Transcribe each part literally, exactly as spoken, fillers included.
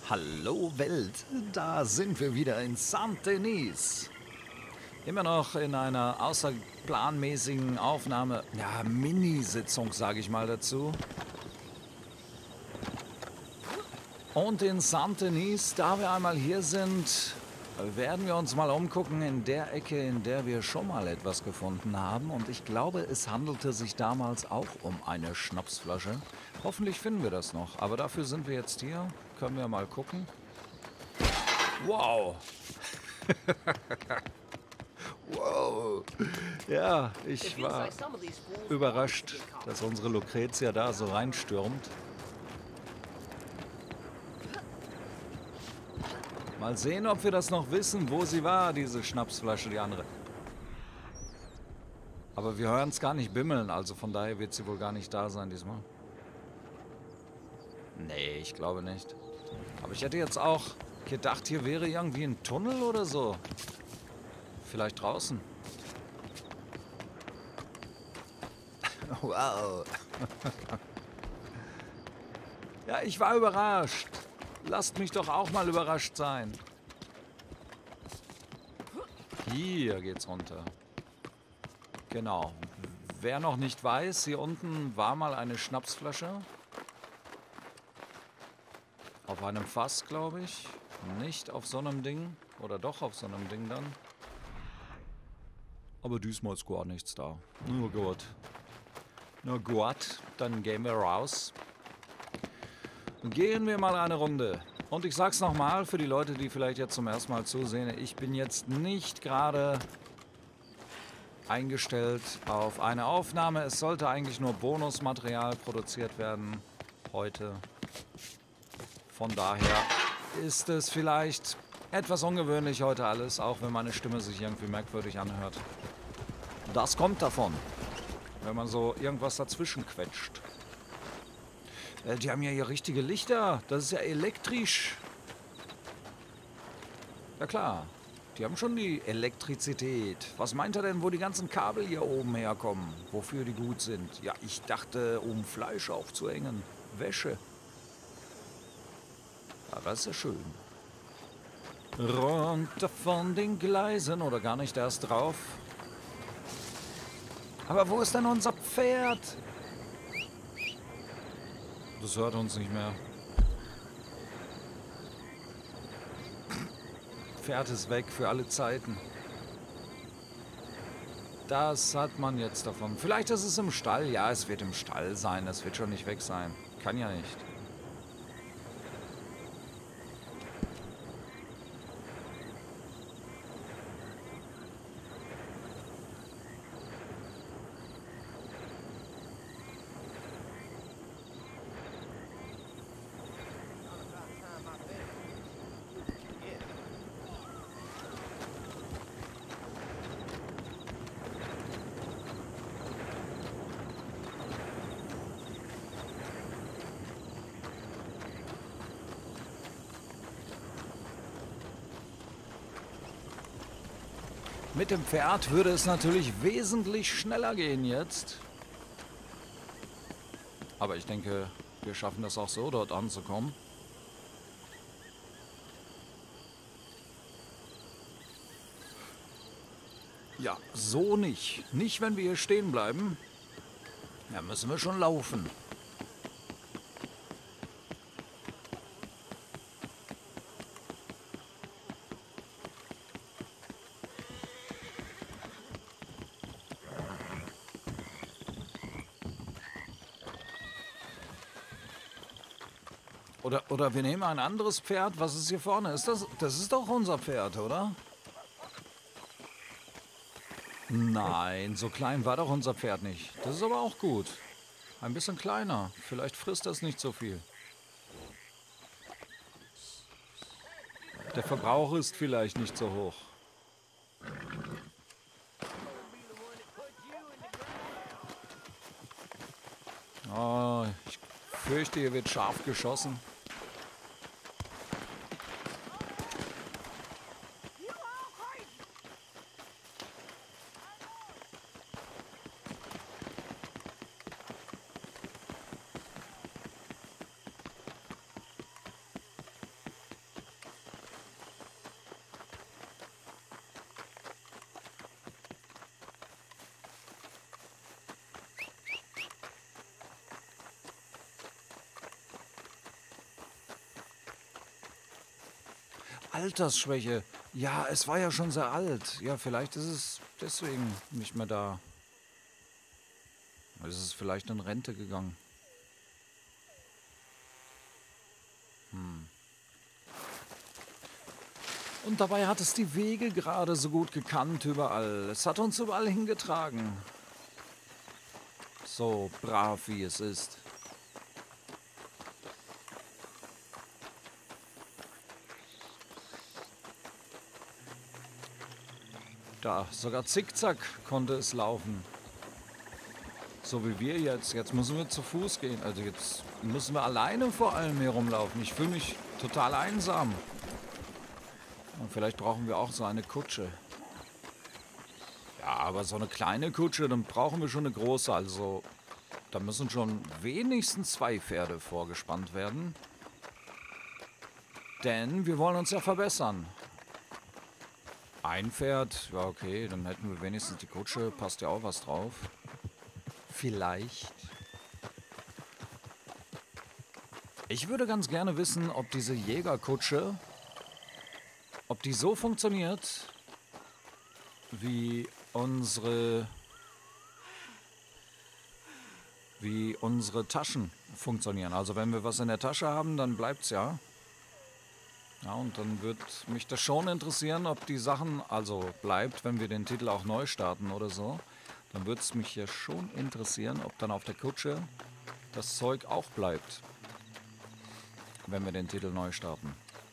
Hallo Welt, da sind wir wieder in Saint-Denis. Immer noch in einer außerplanmäßigen Aufnahme, ja, Minisitzung, sage ich mal dazu. Und in Saint-Denis, da wir einmal hier sind, werden wir uns mal umgucken in der Ecke, in der wir schon mal etwas gefunden haben. Und ich glaube, es handelte sich damals auch um eine Schnapsflasche. Hoffentlich finden wir das noch. Aber dafür sind wir jetzt hier. Können wir mal gucken. Wow. Wow. Ja, ich war überrascht, dass unsere Lucretia da so reinstürmt. Mal sehen, ob wir das noch wissen, wo sie war, diese Schnapsflasche, die andere. Aber wir hören es gar nicht bimmeln, also von daher wird sie wohl gar nicht da sein diesmal. Nee, ich glaube nicht. Aber ich hätte jetzt auch gedacht, hier wäre irgendwie ein Tunnel oder so. Vielleicht draußen. Wow. Ja, ich war überrascht. Lasst mich doch auch mal überrascht sein. Hier geht's runter. Genau. Wer noch nicht weiß, hier unten war mal eine Schnapsflasche. Auf einem Fass, glaube ich. Nicht auf so einem Ding. Oder doch auf so einem Ding dann. Aber diesmal ist gar nichts da. Oh Gott. Na gut, dann gehen wir raus. Gehen wir mal eine Runde. Und ich sag's nochmal für die Leute, die vielleicht jetzt zum ersten Mal zusehen. Ich bin jetzt nicht gerade eingestellt auf eine Aufnahme. Es sollte eigentlich nur Bonusmaterial produziert werden heute. Von daher ist es vielleicht etwas ungewöhnlich heute alles, auch wenn meine Stimme sich irgendwie merkwürdig anhört. Das kommt davon, wenn man so irgendwas dazwischen quetscht. Äh, die haben ja hier richtige Lichter, das ist ja elektrisch. Ja klar, die haben schon die Elektrizität. Was meint er denn, wo die ganzen Kabel hier oben herkommen? Wofür die gut sind? Ja, ich dachte, um Fleisch aufzuhängen. Wäsche. Ja, das ist ja schön. Runter von den Gleisen oder gar nicht erst drauf. Aber wo ist denn unser Pferd? Das hört uns nicht mehr. Pferd ist weg für alle Zeiten. Das hat man jetzt davon. Vielleicht ist es im Stall. Ja, es wird im Stall sein. Es wird schon nicht weg sein. Kann ja nicht. Mit dem Pferd würde es natürlich wesentlich schneller gehen jetzt. Aber ich denke, wir schaffen das auch so, dort anzukommen. Ja, so nicht. Nicht, wenn wir hier stehen bleiben. Da müssen wir schon laufen. Oder, oder wir nehmen ein anderes Pferd. Was ist hier vorne? Ist das, das ist doch unser Pferd, oder? Nein, so klein war doch unser Pferd nicht. Das ist aber auch gut. Ein bisschen kleiner. Vielleicht frisst das nicht so viel. Der Verbrauch ist vielleicht nicht so hoch. Oh, ich fürchte, hier wird scharf geschossen. Altersschwäche. Ja, es war ja schon sehr alt. Ja, vielleicht ist es deswegen nicht mehr da. Es ist vielleicht in Rente gegangen. Hm. Und dabei hat es die Wege gerade so gut gekannt überall. Es hat uns überall hingetragen. So brav wie es ist. Da, sogar zickzack konnte es laufen. So wie wir jetzt. Jetzt müssen wir zu Fuß gehen. Also jetzt müssen wir alleine vor allem hier rumlaufen. Ich fühle mich total einsam. Und vielleicht brauchen wir auch so eine Kutsche. Ja, aber so eine kleine Kutsche, dann brauchen wir schon eine große. Also da müssen schon wenigstens zwei Pferde vorgespannt werden. Denn wir wollen uns ja verbessern. Ein Pferd, ja okay, dann hätten wir wenigstens die Kutsche. Passt ja auch was drauf. Vielleicht. Ich würde ganz gerne wissen, ob diese Jägerkutsche, ob die so funktioniert, wie unsere, wie unsere Taschen funktionieren. Also wenn wir was in der Tasche haben, dann bleibt's ja. Ja, und dann würde mich das schon interessieren, ob die Sachen also bleibt, wenn wir den Titel auch neu starten oder so. Dann würde es mich ja schon interessieren, ob dann auf der Kutsche das Zeug auch bleibt, wenn wir den Titel neu starten.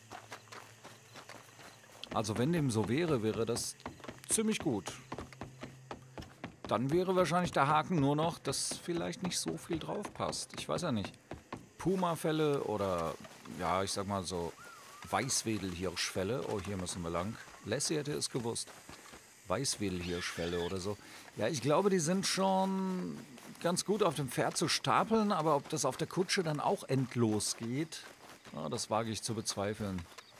Also wenn dem so wäre, wäre das ziemlich gut. Dann wäre wahrscheinlich der Haken nur noch, dass vielleicht nicht so viel drauf passt. Ich weiß ja nicht. Pumafelle oder, ja, ich sag mal so Weißwedelhirschfelle. Oh, hier müssen wir lang. Lassie hätte es gewusst. Weißwedelhirschfelle oder so. Ja, ich glaube, die sind schon ganz gut auf dem Pferd zu stapeln, aber ob das auf der Kutsche dann auch endlos geht, ja, das wage ich zu bezweifeln.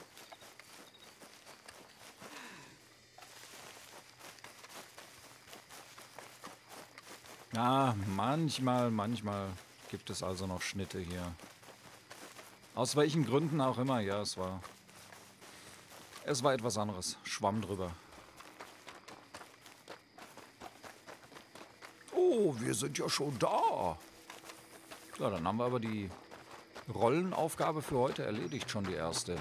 Ja, manchmal, manchmal gibt es also noch Schnitte hier. Aus welchen Gründen auch immer, ja, es war... Es war etwas anderes. Schwamm drüber. Oh, wir sind ja schon da. Ja, dann haben wir aber die Rollenaufgabe für heute erledigt, schon die erste.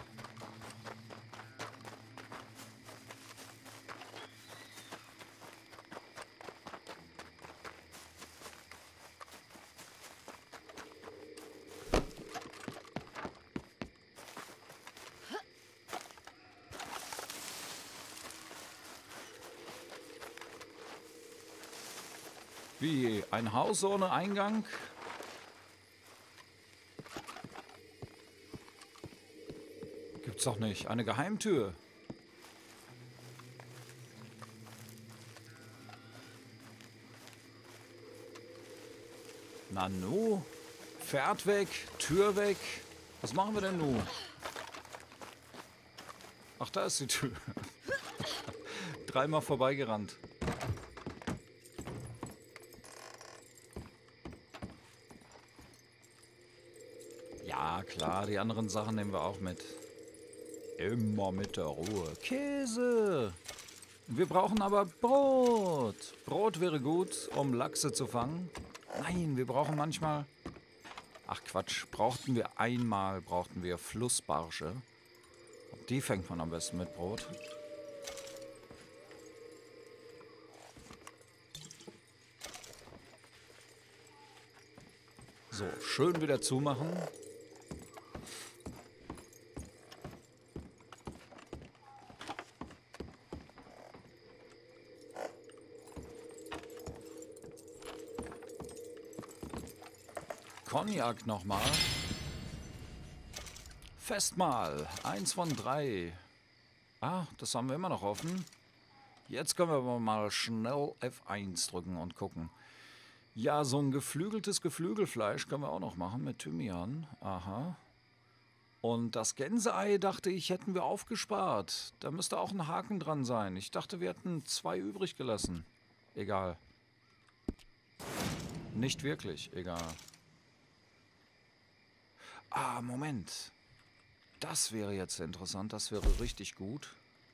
Wie, ein Haus ohne Eingang? Gibt's doch nicht. Eine Geheimtür. Nanu? Pferd weg, Tür weg. Was machen wir denn nun? Ach, da ist die Tür. Dreimal vorbeigerannt. Ja, klar, die anderen Sachen nehmen wir auch mit. Immer mit der Ruhe. Käse! Wir brauchen aber Brot. Brot wäre gut, um Lachse zu fangen. Nein, wir brauchen manchmal... Ach Quatsch, brauchten wir einmal, brauchten wir Flussbarsche. Die fängt man am besten mit Brot. So, schön wieder zumachen. Cognac nochmal. Festmahl. Eins von drei. Ah, das haben wir immer noch offen. Jetzt können wir aber mal schnell F eins drücken und gucken. Ja, so ein geflügeltes Geflügelfleisch können wir auch noch machen mit Thymian. Aha. Und das Gänseei, dachte ich, hätten wir aufgespart. Da müsste auch ein Haken dran sein. Ich dachte, wir hätten zwei übrig gelassen. Egal. Nicht wirklich, egal. Ah, Moment. Das wäre jetzt interessant. Das wäre richtig gut.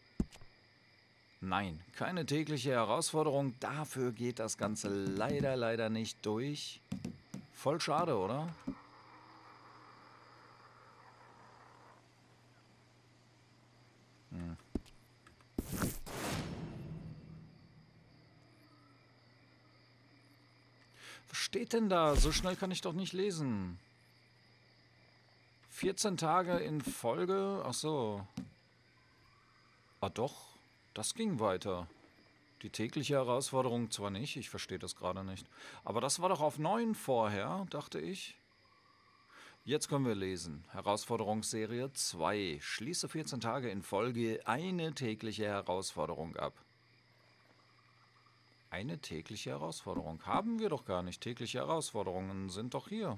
Nein, keine tägliche Herausforderung. Dafür geht das Ganze leider, leider nicht durch. Voll schade, oder? Hm. Was steht denn da? So schnell kann ich doch nicht lesen. vierzehn Tage in Folge? Ach so. Ah doch, das ging weiter. Die tägliche Herausforderung zwar nicht, ich verstehe das gerade nicht. Aber das war doch auf neun vorher, dachte ich. Jetzt können wir lesen. Herausforderungsserie zwei. Schließe vierzehn Tage in Folge eine tägliche Herausforderung ab. Eine tägliche Herausforderung. Haben wir doch gar nicht. Tägliche Herausforderungen sind doch hier.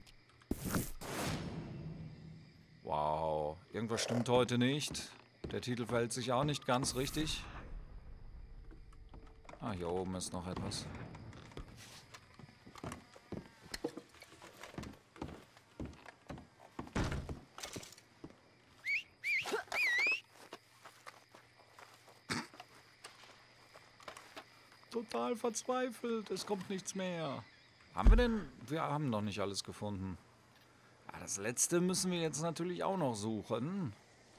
Wow. Irgendwas stimmt heute nicht. Der Titel verhält sich auch nicht ganz richtig. Ah, hier oben ist noch etwas. Total verzweifelt. Es kommt nichts mehr. Haben wir denn... Wir haben noch nicht alles gefunden. Ja, das letzte müssen wir jetzt natürlich auch noch suchen.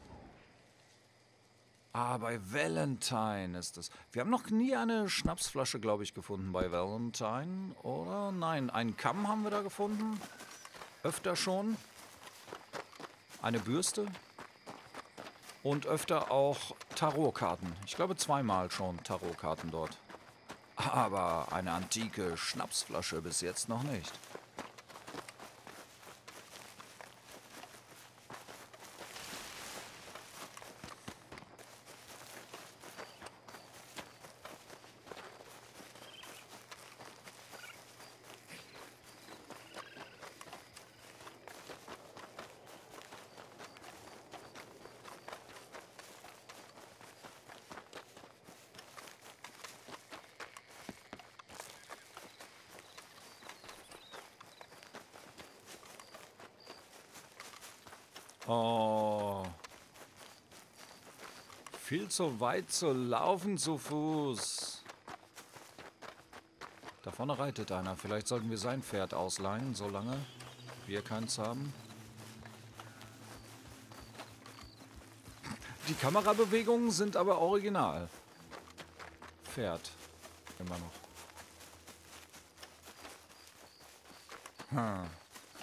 Ah, bei Valentine ist es. Wir haben noch nie eine Schnapsflasche, glaube ich, gefunden bei Valentine, oder? Nein, einen Kamm haben wir da gefunden. Öfter schon. Eine Bürste. Und öfter auch Tarotkarten. Ich glaube zweimal schon Tarotkarten dort. Aber eine antike Schnapsflasche bis jetzt noch nicht. Oh. Viel zu weit zu laufen zu Fuß. Da vorne reitet einer. Vielleicht sollten wir sein Pferd ausleihen, solange wir keins haben. Die Kamerabewegungen sind aber original. Pferd. Immer noch. Hm.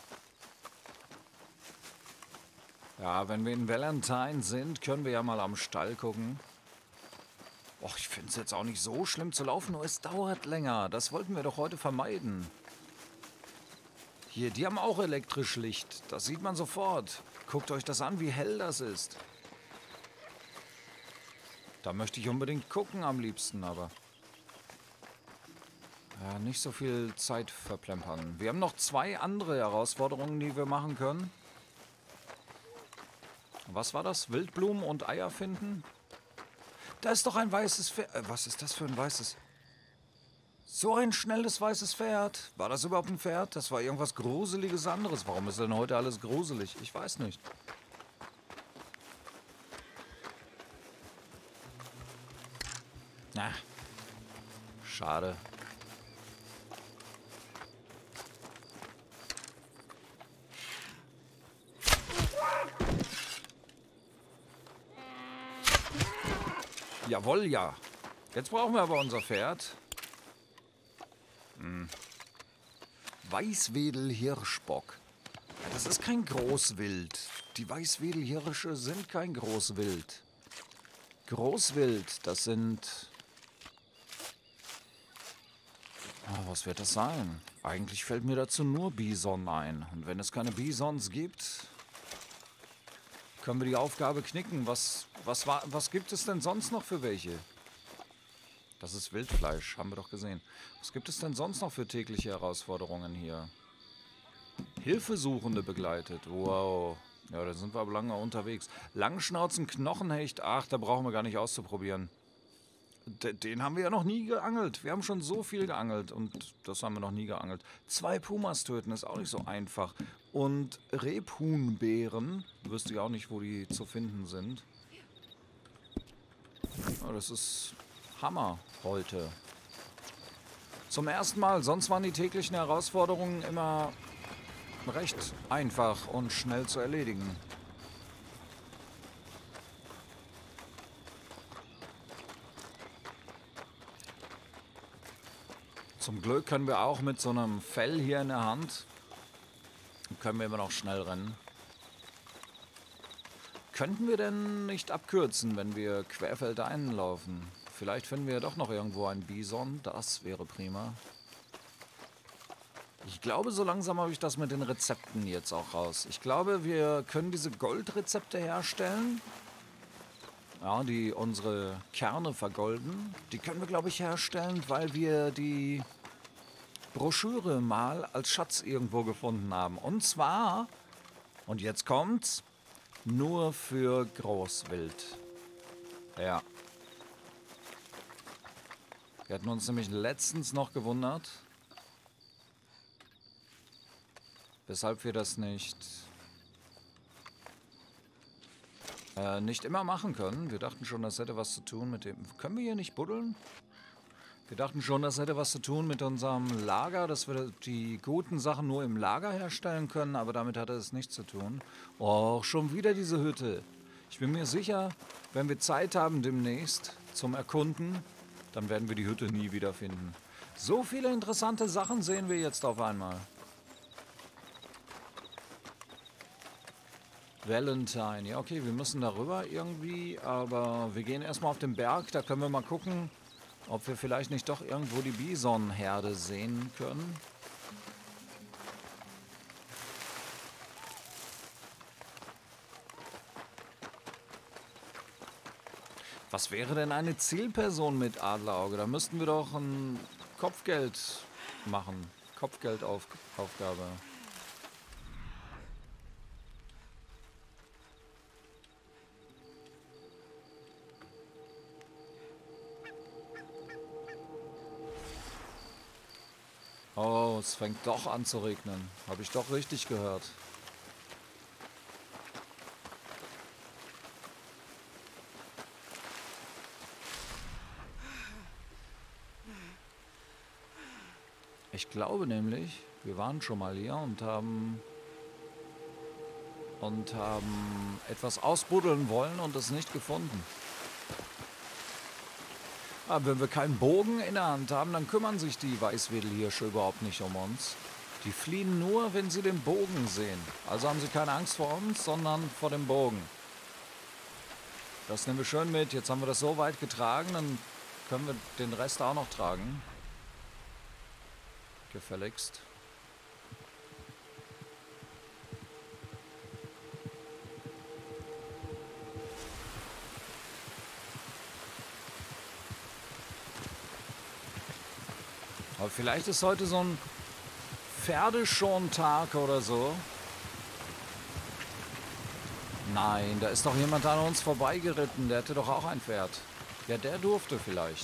Ja, wenn wir in Valentine sind, können wir ja mal am Stall gucken. Och, ich finde es jetzt auch nicht so schlimm zu laufen, nur es dauert länger. Das wollten wir doch heute vermeiden. Hier, die haben auch elektrisch Licht. Das sieht man sofort. Guckt euch das an, wie hell das ist. Da möchte ich unbedingt gucken am liebsten, aber... Ja, nicht so viel Zeit verplempern. Wir haben noch zwei andere Herausforderungen, die wir machen können. Was war das? Wildblumen und Eier finden? Da ist doch ein weißes Pferd. Äh, was ist das für ein weißes? So ein schnelles weißes Pferd. War das überhaupt ein Pferd? Das war irgendwas Gruseliges anderes. Warum ist denn heute alles gruselig? Ich weiß nicht. Na, schade. Jawohl, ja. Jetzt brauchen wir aber unser Pferd. Hm. Weißwedel-Hirschbock. Ja, das ist kein Großwild. Die Weißwedel-Hirsche sind kein Großwild. Großwild, das sind... Oh, was wird das sein? Eigentlich fällt mir dazu nur Bison ein. Und wenn es keine Bisons gibt... können wir die Aufgabe knicken. Was, was, war, was gibt es denn sonst noch für welche? Das ist Wildfleisch, haben wir doch gesehen. Was gibt es denn sonst noch für tägliche Herausforderungen hier? Hilfesuchende begleitet. Wow. Ja, da sind wir aber lange unterwegs. Langschnauzen, Knochenhecht. Ach, da brauchen wir gar nicht auszuprobieren. D- den haben wir ja noch nie geangelt. Wir haben schon so viel geangelt und das haben wir noch nie geangelt. Zwei Pumas töten ist auch nicht so einfach. und Rebhuhnbeeren. Wüsste ich auch nicht, wo die zu finden sind. Ja, das ist Hammer heute. Zum ersten Mal. Sonst waren die täglichen Herausforderungen immer recht einfach und schnell zu erledigen. Zum Glück können wir auch mit so einem Fell hier in der Hand, können wir immer noch schnell rennen. Könnten wir denn nicht abkürzen, wenn wir querfeldein laufen? Vielleicht finden wir doch noch irgendwo einen Bison, das wäre prima. Ich glaube, so langsam habe ich das mit den Rezepten jetzt auch raus. Ich glaube, wir können diese Goldrezepte herstellen. Ja, die unsere Kerne vergolden. Die können wir, glaube ich, herstellen, weil wir die Broschüre mal als Schatz irgendwo gefunden haben. Und zwar, und jetzt kommt's, nur für Großwild. Ja. Wir hatten uns nämlich letztens noch gewundert, weshalb wir das nicht, äh, nicht immer machen können. Wir dachten schon, das hätte was zu tun mit dem... Können wir hier nicht buddeln? Wir dachten schon, das hätte was zu tun mit unserem Lager, dass wir die guten Sachen nur im Lager herstellen können, aber damit hatte es nichts zu tun. Oh, schon wieder diese Hütte. Ich bin mir sicher, wenn wir Zeit haben demnächst zum Erkunden, dann werden wir die Hütte nie wiederfinden. So viele interessante Sachen sehen wir jetzt auf einmal. Valentine. Ja, okay, wir müssen darüber irgendwie, aber wir gehen erstmal auf den Berg. Da können wir mal gucken, ob wir vielleicht nicht doch irgendwo die Bisonherde sehen können. Was wäre denn eine Zielperson mit Adlerauge? Da müssten wir doch ein Kopfgeld machen. Kopfgeldaufgabe. Oh, es fängt doch an zu regnen. Habe ich doch richtig gehört. Ich glaube nämlich, wir waren schon mal hier und haben und haben etwas ausbuddeln wollen und es nicht gefunden. Aber wenn wir keinen Bogen in der Hand haben, dann kümmern sich die Weißwedelhirsche überhaupt nicht um uns. Die fliehen nur, wenn sie den Bogen sehen. Also haben sie keine Angst vor uns, sondern vor dem Bogen. Das nehmen wir schön mit. Jetzt haben wir das so weit getragen, dann können wir den Rest auch noch tragen. Gefälligst. Aber vielleicht ist heute so ein Pferdeschon-Tag oder so. Nein, da ist doch jemand an uns vorbeigeritten. Der hätte doch auch ein Pferd. Ja, der durfte vielleicht.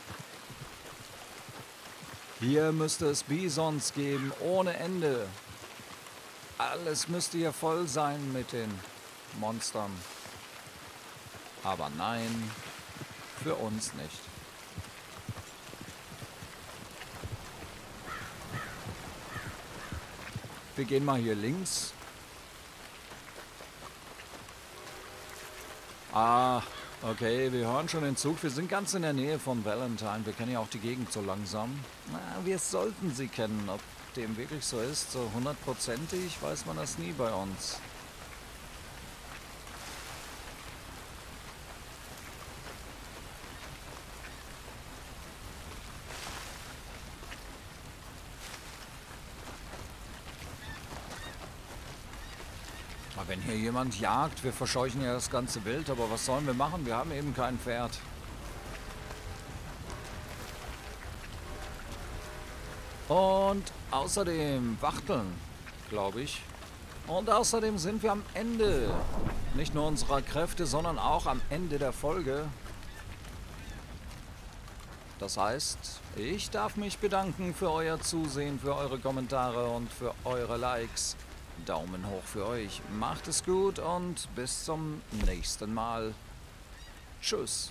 Hier müsste es Bisons geben, ohne Ende. Alles müsste hier voll sein mit den Monstern. Aber nein, für uns nicht. Wir gehen mal hier links. Ah, okay, wir hören schon den Zug. Wir sind ganz in der Nähe von Valentine. Wir kennen ja auch die Gegend so langsam. Na, wir sollten sie kennen. Ob dem wirklich so ist, so hundertprozentig, weiß man das nie bei uns. Aber wenn hier jemand jagt, wir verscheuchen ja das ganze Wild, aber was sollen wir machen? Wir haben eben kein Pferd. Und außerdem Wachteln, glaube ich. Und außerdem sind wir am Ende. Nicht nur unserer Kräfte, sondern auch am Ende der Folge. Das heißt, ich darf mich bedanken für euer Zusehen, für eure Kommentare und für eure Likes. Daumen hoch für euch. Macht es gut und bis zum nächsten Mal. Tschüss.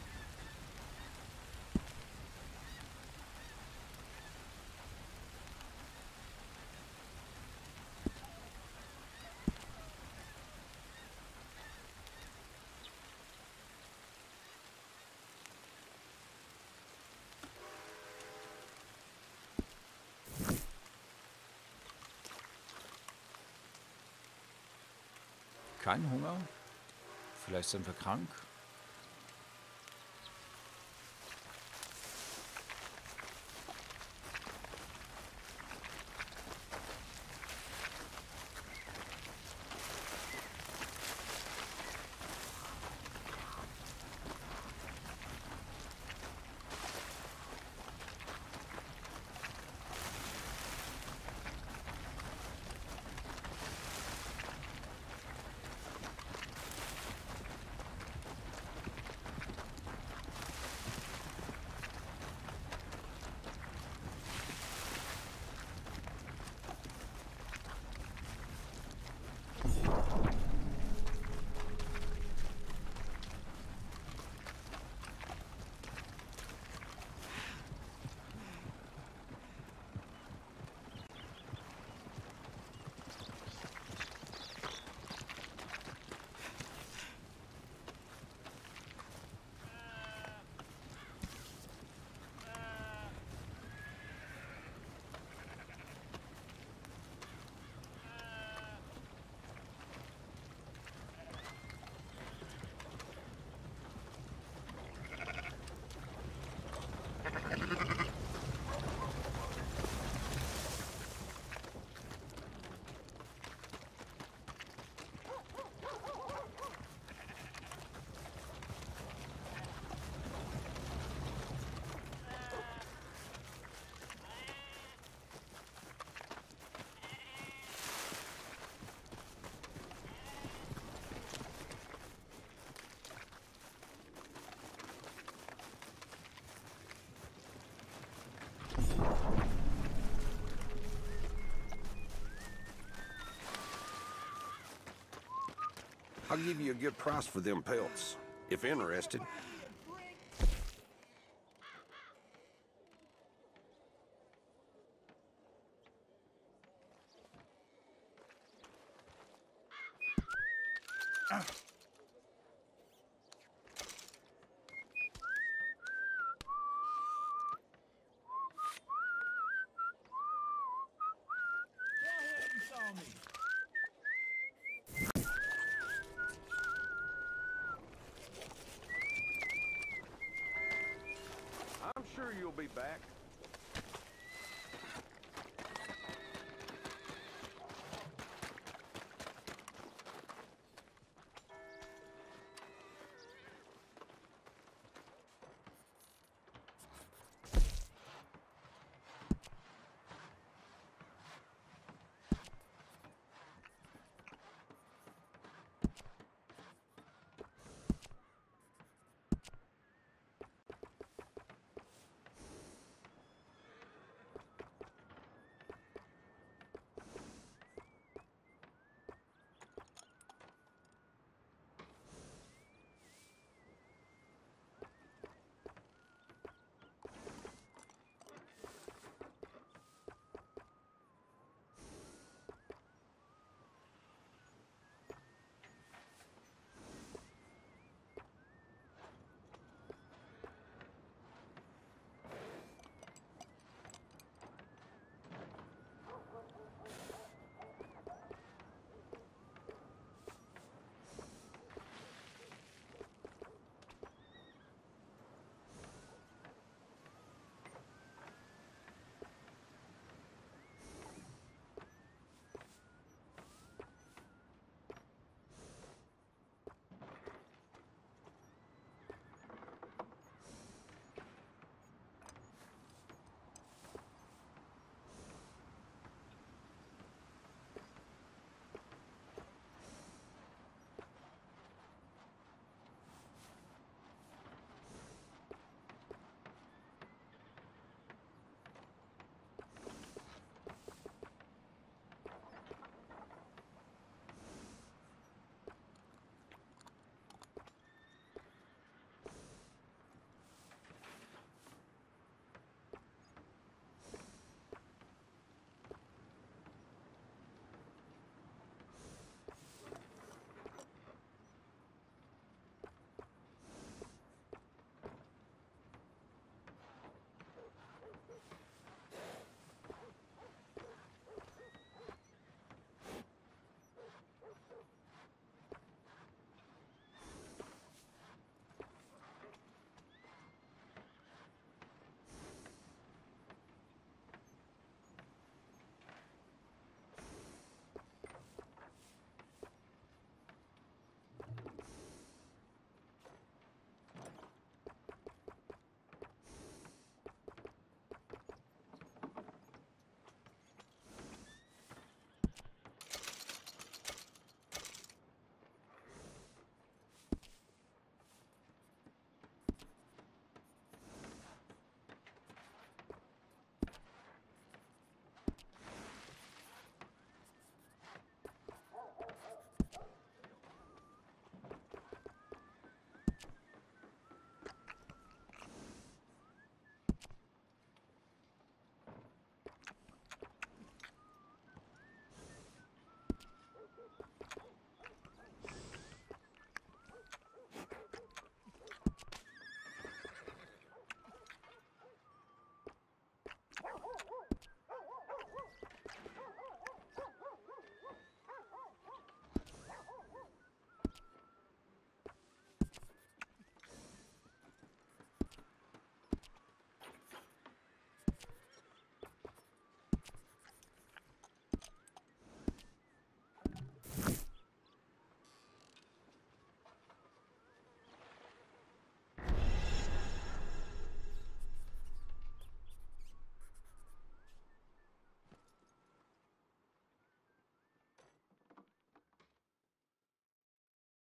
Kein Hunger? Vielleicht sind wir krank? I'll give you a good price for them pelts, if interested. I'm sure you'll be back.